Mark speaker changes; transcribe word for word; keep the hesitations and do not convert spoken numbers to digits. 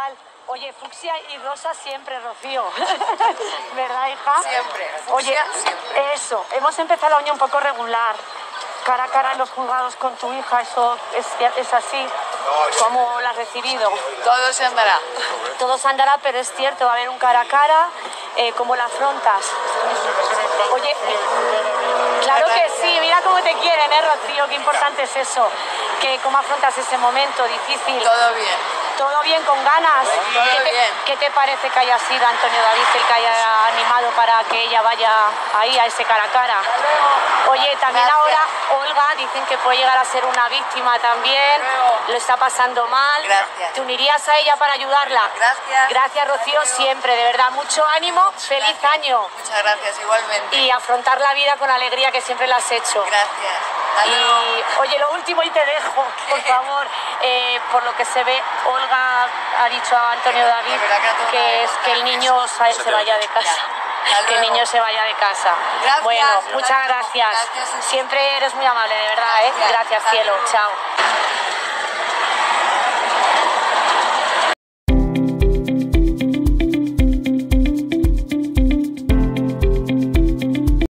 Speaker 1: Total. Oye, fucsia y rosa siempre, Rocío. ¿Verdad, hija?
Speaker 2: Siempre.
Speaker 1: Oye,
Speaker 2: Fucsia, siempre.
Speaker 1: eso. Hemos empezado el año un poco regular. Cara a cara en los juzgados con tu hija, eso es, es así. ¿Cómo la has recibido?
Speaker 2: Todo se andará.
Speaker 1: Todo se andará, pero es cierto, va a haber un cara a cara. Eh, ¿Cómo la afrontas? Oye, eh, claro que sí, mira cómo te quieren, ¿eh, Rocío? Qué importante es eso. Que, ¿cómo afrontas ese momento difícil?
Speaker 2: Todo bien.
Speaker 1: ¿Todo bien, con ganas?
Speaker 2: Todo
Speaker 1: ¿Qué te,
Speaker 2: bien.
Speaker 1: ¿Qué te parece que haya sido Antonio David el que haya animado para que ella vaya ahí a ese cara a cara? Oye, también
Speaker 2: Gracias.
Speaker 1: ahora Olga, dicen que puede llegar a ser una víctima también,
Speaker 2: Luego.
Speaker 1: lo está pasando mal.
Speaker 2: Gracias.
Speaker 1: ¿Te unirías a ella para ayudarla?
Speaker 2: Gracias.
Speaker 1: Gracias, Rocío, siempre, de verdad, mucho ánimo, feliz
Speaker 2: Gracias.
Speaker 1: año.
Speaker 2: Muchas gracias, igualmente.
Speaker 1: Y afrontar la vida con alegría, que siempre la has hecho.
Speaker 2: Gracias. Hasta luego.
Speaker 1: Y, oye, lo último y te dejo, por favor, eh, por lo que se ve, Olga ha dicho a Antonio David
Speaker 2: De verdad que no tengo nada
Speaker 1: que
Speaker 2: que
Speaker 1: es que el
Speaker 2: contar.
Speaker 1: niño sa- se vaya de casa.
Speaker 2: Hasta
Speaker 1: Que el
Speaker 2: luego.
Speaker 1: niño se vaya de casa.
Speaker 2: Gracias.
Speaker 1: Bueno, muchas
Speaker 2: Hasta luego.
Speaker 1: gracias.
Speaker 2: Gracias a ti.
Speaker 1: Siempre eres muy amable, de verdad, ¿eh?
Speaker 2: Gracias.
Speaker 1: Gracias,
Speaker 2: Hasta
Speaker 1: cielo.
Speaker 2: luego.
Speaker 1: Chao.